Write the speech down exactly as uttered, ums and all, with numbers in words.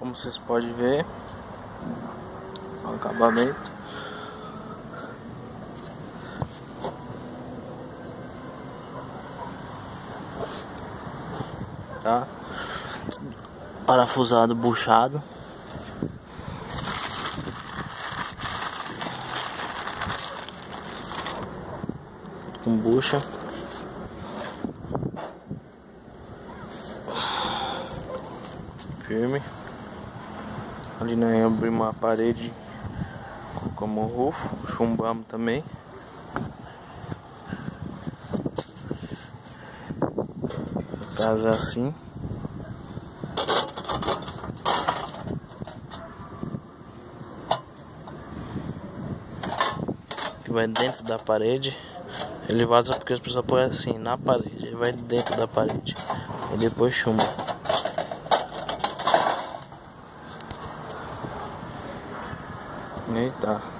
como vocês podem ver, o acabamento. Tá? Parafusado, buchado. Com bucha. Firme. Ali nós abrimos uma parede como rufo, chumbamos também. A casa é assim. Que vai dentro da parede. Ele vaza porque as pessoas põem assim na parede. Ele vai dentro da parede e depois chumba. Eita.